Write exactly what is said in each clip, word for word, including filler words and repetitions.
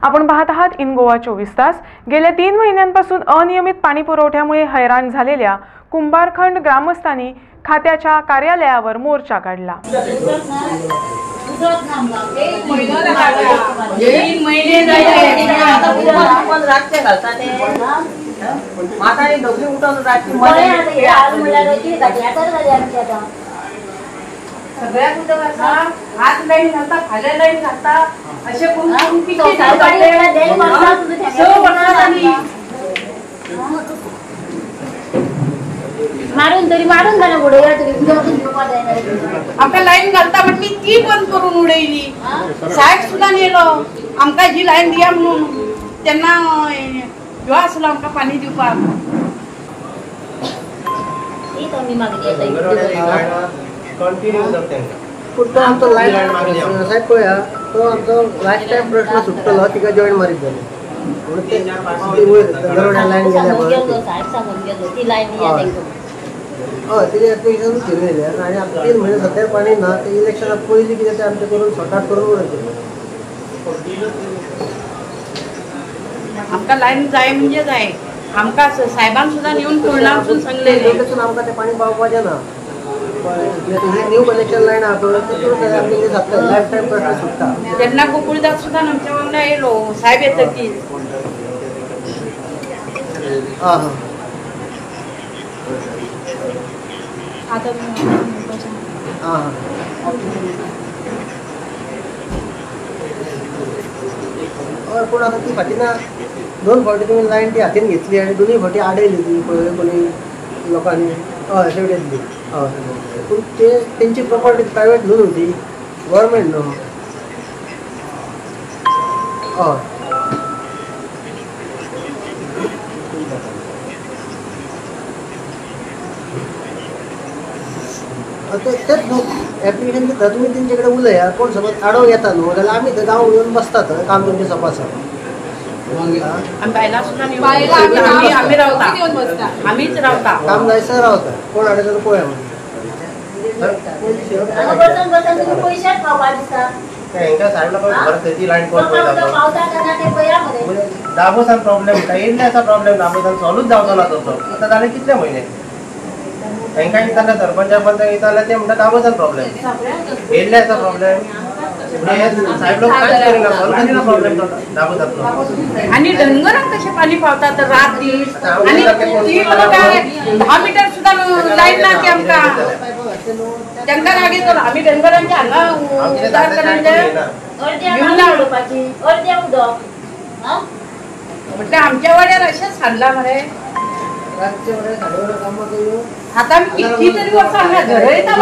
आपण पाहत आहात इन गोवा चोवीस तास। गेल्या तीन महिन्यांपासून अनियमित पाणी पुरवठ्यामुळे हैराण झालेल्या कुंभारखंड ग्रामस्थांनी खात्याच्या कार्यालयावर मोर्चा काढला। सगळ्या कुटुंबाचा हात लाईन घालता खाल्या लाईन घालता असे कोण किती मारून तरी मारून झालं पुढे आमका लाईन घालता म्हटली ती बंद करून उडयली। साहेब सुद्धा नेलो आमका जी लाईन दिया म्हणून त्यांना ह्यो आसलो आमका पाणी दिवपाक। ती तो मी मागली कंटिन्यू फक्त आमचो लाईन साहेब पळया तो आमचो लास्ट टाइम प्रश्न सुटलो तिका जॉईन मारीत जाले म्हणून ते दरवड्या लाईन गेल्या साहेब सांगून गेलो ती लाईन दिया तेंका हय तिने एप्लिकेशन केलेले आणि आता तीन महिने सध्या पाणी ना ते इलेक्शनाक पयलीं कितें ते आमचे करून सॉर्ट करून उडयले। आमका लाईन जाय म्हणजे जाय आमका साहेबांक सुद्धा नेऊन पूर्णांसून सांगलेले आमकां ते पाणी पावपाचें ना new connection line lifetime प्रश्न सुटता। त्यांना गोकुळदास सुद्धा आमच्या वांगडा येलो साहेब येतात की हां हां आता हां हय पूण आतां ती फाटीं ना दोन फावटी तुमी लायन ती हातीन घेतली आनी दोनूय फावटी आडयली ती पळय कोणी लोकांनी हय शेवटेतली हय पूण ते तेंची प्रॉपर्टी प्रायवेट न्हू ती गव्हर्मेंट न्हू हय तेच न्हू एप्लिकेशन दिता तुमी तेंचे कडेन उलया कोण समज आडो येता न्हू जाल्यार आमी थंय गांव येवन बसतात काम तेंचें तपासप। आम्ही रावता आम्हीच रावता काम जायसर रावता कोण हाडे जाल्यार पळया बसून बसून तुम्ही पैशाच पावपा दिसता हेंका सायडला घर तेजी लाईन कोण पळयता पावता तेन्ना ते पळया मरे दाबोसान प्रॉब्लेम काय येयल्ल्याचा प्रॉब्लेम दाबोसान सॉल्वच जावचो ना तसो आतां जाले कितले म्हयने हेंका येताना सरपंचा पंच येताले ते म्हणटा दाबोसान प्रॉब्लेम येयल्ल्याचा प्रॉब्लेम साहेब लोक कांयच करिना सॉल्व करिना प्रॉब्लेम दाबोसातलो आणि डंगराक कशे पाणी पावतात रात दीस आणि ती लोक दहा मीटर सुद्धा लाईन ना की आमका त्यांना राग येतो आम्ही डंगरांच्या हांगा उदार करायचे अर्ध्या उडोवपाची अर्ध्या उदक म्हटलं आमच्या वाड्यार अशेंच हाडला मरे आता आम्ही किती तरी वर्सां हांगा घर येता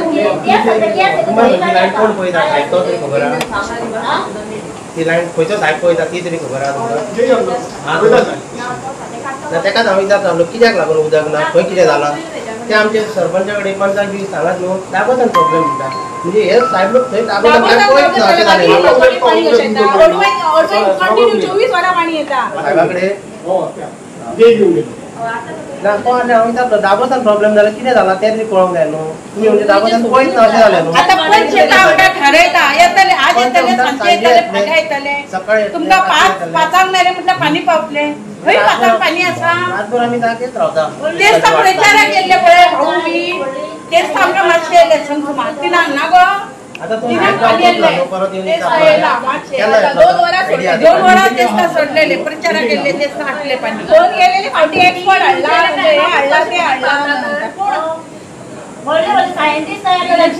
कोण पळयता साहेब तो तरी खबर आहा ती लाईन खंयचो साहेब पळयता ती तरी खबर आहा तुमकां तेकाच हांव विचारतालो कित्याक लागून उदक ना खंय कितें जालां ते आमचे सरपंचा कडेन पंचाक बी सांगात न्हू दाबोसान प्रॉब्लेम म्हणटा म्हणजे हे साहेब लोक थंय दाबोसान काय पळयत ना अशें जालें चोवीस वरां पाणी येता साहेबा कडेन ना तो आनी हांव विचारलो दाबोसान प्रॉब्लेम जाल्यार कितें जालां तें तरी कळोंक जाय न्हू तुमी म्हणजे दाबोसान पळयत ना अशें जालें न्हू आता पण शेतां वांगडा ठरयता येतले आज येतले सांजे येतले फाल्यां येतले सकाळी तुमकां पांच पांचांक मेरेन म्हटल्यार पाणी पावतलें खंय पांचांक पाणी आसा रातभर आमी जागेच रावता तेच तर प्रचाराक गेल्ले पळय भाऊ बी तेच तर आमकां मातशें इलेक्शन सुमार तिनांक ना गो आता तो परत दोन वरां दोन वरां तेच तर सोडलेले प्रचाराक गेल्ले तेच तर हाडले पाणी दोन गेलेले फावटी एक्सपर्ट हाडला हे हाडला ते हाडला व्हडले व्हडले सायंटिस्ट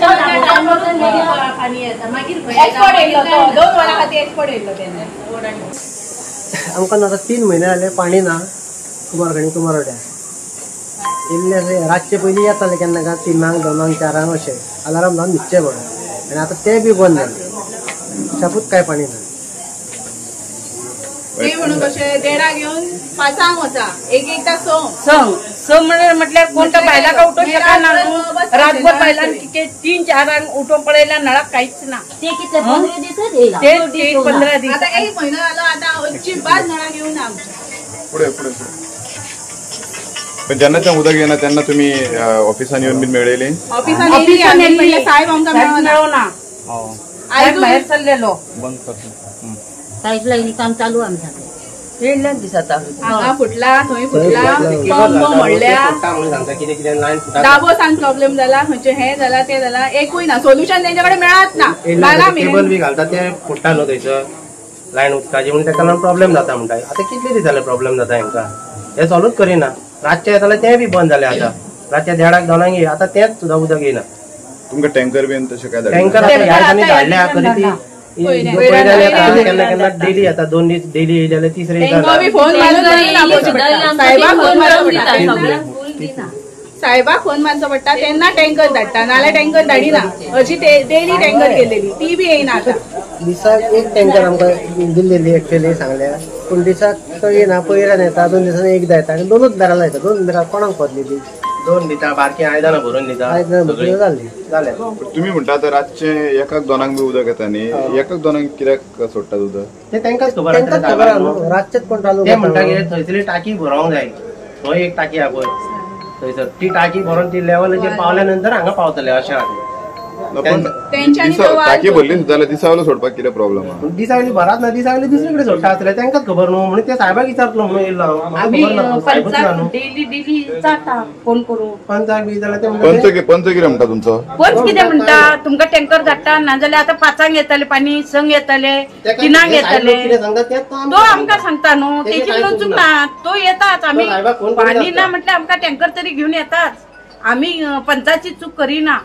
पाणी येता मागीर एक्सपर्ट येयलो तो दोन वरां खातीर एक्सपर्ट येयलो तेन्ना आमकां आता तीन महिने जाले पाणी ना कुमारखणी कुमारवाड्या इल्ले अशें रातचे पयलीं येताले केन्ना काय तिनांक दोनांक चारांक अशें अलार्म लावन न्हिदचें पडलें आनी आतां तें बी बंद जालें शापूत काय पाणी ना ते म्हणून कशें देडा घेवन पांचांक वचा एक एकदां संक संक स म्हणल्यार म्हटल्यार कोण तो बायलांक उठोवंक शकना न्हू रातभर बायलांक तीन चारांक उठोवन पळयल्यार नळाक कांयच ना ते कितले पंदरा दिसच येयला ते पंदरा दीस आता एक महिना जालो आता अजिबात नळा घेऊन ना आमच्या पुढे पुढे पण जेन्नाच्यान उदक येना तेन्ना तुमी ऑफिसान येवन बीन मेळयली ऑफिसान येयली साहेब आमकां मेळना आयज भायर चल्लेलो बंद करता पाईपलाईन काम चालू आमच्या येडल्याच दिसता हांगा फुटला थंय फुटला केबल पंप घालता, मोडल्या ते फुटता म्हणून सांगता कितें कितें लायन फुटा दाबो सांग प्रॉब्लेम जाला खंयचे हे जाला ते जाला एकूय ना सोल्युशन तेंच्याकडे मेळत ना बारा केबल मेरेन बी घालता ते फुटता न्हू थंयसर लायन उदकाची म्हणून ताका लागून प्रॉब्लेम जाता म्हणटा आतां कितले दीस जाले प्रॉब्लेम जाता हेंकां हे सॉल्वच करिना रातचे येताले ते बी बंद जाले आतां रातच्या देडाक दोनांक ये आतां तेंच सुद्दां उदक येना तुमकां टँकर बीन तशें काय धाडलें? टँकर आतां ह्या दिसांनी धाडल्या खरी ती पयल्यान येता केन्ना केन्ना डेली येता दोन दीस डेली येयली जाल्यार तिसरे तेंको बी फोन मारून सायबाक फोन मारून दिता सायबाक फोन मारचो पडटा तेन्ना टँकर धाडटा नाल्यार टँकर धाडिना अशी डेली टँकर केलेली ती बी येयना आतां दिसाक एक टँकर आमकां दिल्लेली एक्चुअली सांगल्या पूण दिसाक तो येना पयल्यान येता दोन दिसांनी एकदां येता आनी दोनूच दारां लायता दोन दारां कोणाक पडली ती दोन दिता बारकी आयदनां भरून दिता आयदनां भरून जाल्ली जालें तुम्ही म्हणटा आतां रातचे एकाक दोनांक बी उदक येता न्ही एकाक दोनांक कित्याक सोडटात उदक? ते तांकांच खबर तांकांच खबर आहा न्हू रातचेच कोण चालू ते म्हणटा की थंयसरली टाकी भरोंक जाय थंय एक टाकी आहा पळय थंयसर ती टाकी भरून ती लेवलाचेर पावल्या नंतर हांगा पावतले अशें आहा पण तेंच्यांनी दिसा- तो वाज- टाकी भरली सुद्दां जाल्यार दिसावलो सोडपाक कितें प्रॉब्लेम आहा? दिसावली भरात ना दिसावली दुसरे कडेन सोडटा आसतले तांकांच खबर न्हू म्हणून ते सायबाक विचारतलो म्हणून येयलो हांव. म्हाका आम्ही खबर ना सायबूच ना न्हू डेली डेली जाता फोन करून पंचाक बी जाल्यार ते पंच म्हणटा कि- पंच कितें म्हणटा तुमचो? कोण कितें म्हणटा तुमकां टँकर धाडटा नाजाल्यार आतां पांचांक येतले पाणी संक येतले ते- तिनांक ते सायब येतले लोक कितें सांगता तेंच तो तो आमकां आमकां सांगता न्हू तेजे तेची कांय म्हणून चूक चुकना तो येतात आम्ही तो सायबाक फोन करीत पाणी असता. ना म्हटल्यार आमकां टँकर तरी घेवन येतात आम्ही अं, पंचाची चूक करिना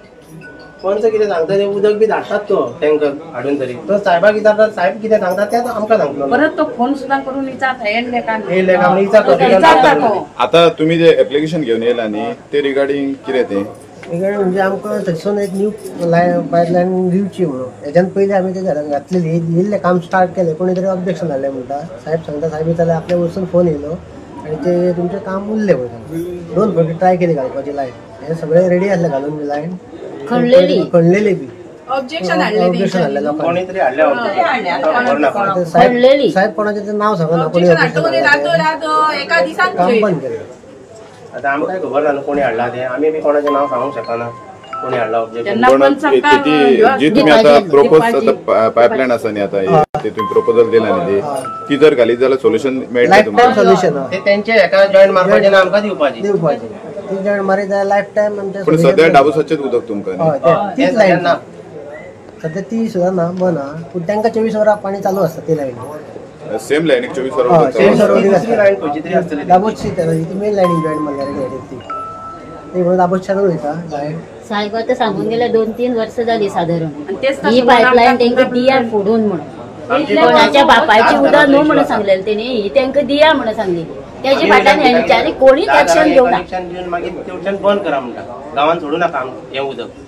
पंच कितें सांगता ते उदक बी धाडटात तो टँकर हाडून तरी तो सायबाक विचारता सायब कितें सांगता तेच आमकां सांगतलो परत तो फोन सुद्दां करून विचारता हें लेखान येयले काय म्हणून विचारता विचारता तो आता तुम्ही जे एप्लिकेशन घेऊन येयला न्ही ते रिगार्डिंग कितें तें? वेगळे म्हणजे आमकां थंयसून एक न्यू लायन पायपलायन दिवची म्हणून हेच्यान पयलीं आमी ते घरान घातलेली येयल्लें काम स्टार्ट केलें कोणी तरी ऑब्जेक्शन घालें म्हणटा साहेब सांगता साहेब येताले आपल्या वरसून फोन येयलो आनी ते तुमचें काम उरलें म्हणटा दोन फावटी ट्राय केली घालपाची लायन हे सगळे रेडी आसले घालून बी लायन खणलेली खणलेली बी ऑब्जेक्शन हाडले ऑब्जेक्शन हाडलें लोकांनी कोणी तरी हाडल्या खबर ना ते साहेब खणलेली. साहेब कोणाचें तें नांव सांगना कोणी ऑब्जेक्शन ऑब्जेक्शन हाडटा रातो घातलें रातो एका दिसान काम खंय. बंद केलें आता आमकां काय खबर ना न्हू कोणी हाडला ते आमी बी कोणाचें नांव सांगूंक शकना कोणी हाडला ऑब्जेक्ट जेन्ना पण पण ती सांगता ती- जी तुम्ही दिपाची- आता प्रोपोज दिपाची- आता पायपलायन आसा न्ही आता ही, ते तुम्ही प्रपोजल दिला न्ही ती ती जर घालीत जाल्यार सोल्युशन मेळटा लायफ तुमकां? टायम सोल्युशन ते तेंचे हेका जॉईन मारपाचें ना आमकां दिवपाची दिवपाची ती जण मारी जाल्यार लायफ टायम आमच्या पण सद्या डाबूसाचेच उदक तुमकां न्ही? हय ते- तीच ते लायन सगळ्यांना सध्या ती सुद्दां ना बंद आहा पूण तांकां चोवीस वरां पाणी चालू आसता ती लायन सेम लायनीक चोवीस वर हय, उदक चोवीस चालू वर आसता. उदक दुसरी लायन खंयची तरी आसतली ती. दाबोची ती मेन लायनीक जॉईन मारल्यार गाडयेक ती ती म्हणून दाबोच्यान वयता लायन साहेब आता सांगून गेल्या दोन तीन वर्ष झाली साधारण आणि तेच ही पाईपलाईन त्यांना दिया फोडून म्हणून कोणाच्या बापायची उदा न्हू म्हणून सांगलेलं तेणी ही त्यांना दिया म्हणून सांगली त्याची फाटल्यान ह्यांच्यानी कोणीच ऍक्शन घेवना कनेक्शन दिवन मागीर ट्युशन बंद करा म्हणटा गांवांत सोडू नाका आम- हें उदक